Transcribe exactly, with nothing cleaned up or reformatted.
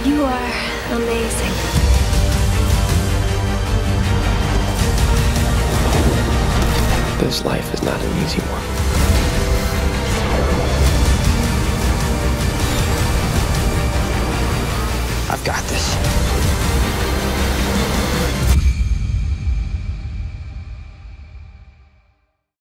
You are amazing. This life is not an easy one. I've got this.